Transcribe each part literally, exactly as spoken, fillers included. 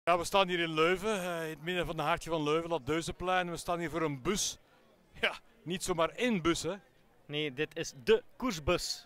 Ja, we staan hier in Leuven, uh, in het midden van het hartje van Leuven, dat Deuzenplein. We staan hier voor een bus. Ja, niet zomaar één bus, hè? Nee, dit is de koersbus.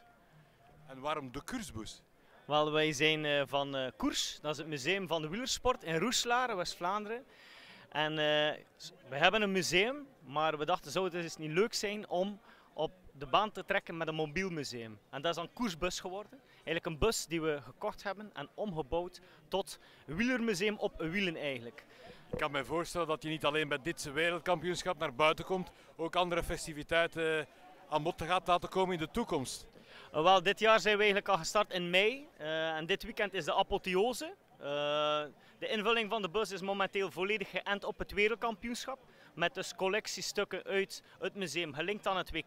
En waarom de koersbus? Wel, wij zijn uh, van uh, Koers, dat is het museum van de wielersport in Roeselare, West-Vlaanderen. En uh, we hebben een museum, maar we dachten zou het dus niet leuk zijn om op de baan te trekken met een mobiel museum. En dat is dan Koersbus geworden. Eigenlijk een bus die we gekocht hebben en omgebouwd tot een wielermuseum op wielen eigenlijk. Ik kan me voorstellen dat je niet alleen bij dit wereldkampioenschap naar buiten komt, ook andere festiviteiten aan bod gaat laten komen in de toekomst. Uh, wel, dit jaar zijn we eigenlijk al gestart in mei uh, en dit weekend is de apotheose. Uh, de invulling van de bus is momenteel volledig geënt op het wereldkampioenschap. Met dus collectiestukken uit het museum gelinkt aan het W K.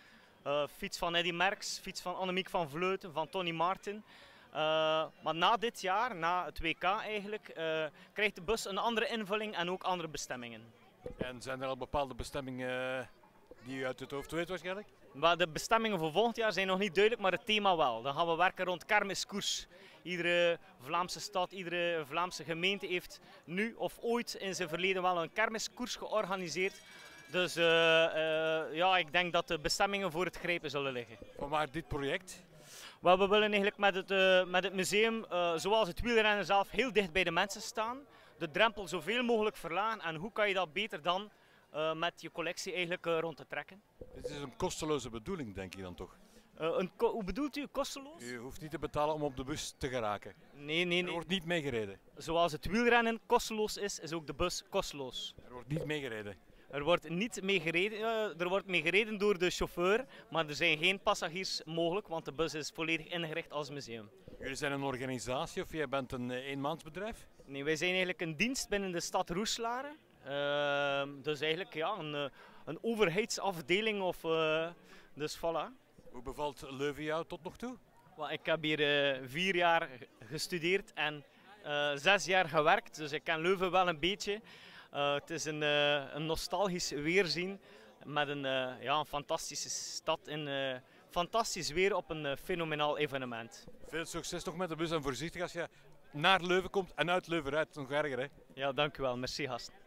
Uh, fiets van Eddy Merckx, fiets van Annemiek van Vleuten, van Tony Martin. Uh, maar na dit jaar, na het W K eigenlijk, uh, krijgt de bus een andere invulling en ook andere bestemmingen. En zijn er al bepaalde bestemmingen die u uit het hoofd weet waarschijnlijk? Maar de bestemmingen voor volgend jaar zijn nog niet duidelijk, maar het thema wel. Dan gaan we werken rond kermiskoers. Iedere Vlaamse stad, iedere Vlaamse gemeente heeft nu of ooit in zijn verleden wel een kermiskoers georganiseerd. Dus uh, uh, ja, ik denk dat de bestemmingen voor het grijpen zullen liggen. Vanwaar dit project? Well, we willen eigenlijk met het, uh, met het museum, uh, zoals het wielrennen zelf, heel dicht bij de mensen staan. De drempel zoveel mogelijk verlagen. En hoe kan je dat beter dan uh, met je collectie eigenlijk uh, rond te trekken? Dit is een kosteloze bedoeling, denk ik dan toch? Uh, een ko hoe bedoelt u, kosteloos? U hoeft niet te betalen om op de bus te geraken. Nee, nee, nee. Er wordt niet meegereden. Zoals het wielrennen kosteloos is, is ook de bus kosteloos. Er wordt niet meegereden. Er wordt niet mee gereden, uh, er wordt mee gereden door de chauffeur, maar er zijn geen passagiers mogelijk, want de bus is volledig ingericht als museum. Jullie zijn een organisatie of jij bent een uh, eenmansbedrijf? Nee, wij zijn eigenlijk een dienst binnen de stad Roeselare. Uh, dus eigenlijk ja, een, een overheidsafdeling of uh, dus voilà. Hoe bevalt Leuven jou tot nog toe? Well, ik heb hier uh, vier jaar gestudeerd en uh, zes jaar gewerkt, dus ik ken Leuven wel een beetje. Uh, het is een, uh, een nostalgisch weerzien met een, uh, ja, een fantastische stad in uh, fantastisch weer op een uh, fenomenaal evenement. Veel succes nog met de bus en voorzichtig als je naar Leuven komt en uit Leuven rijdt, nog erger hè? Ja, dank u wel. Merci gast.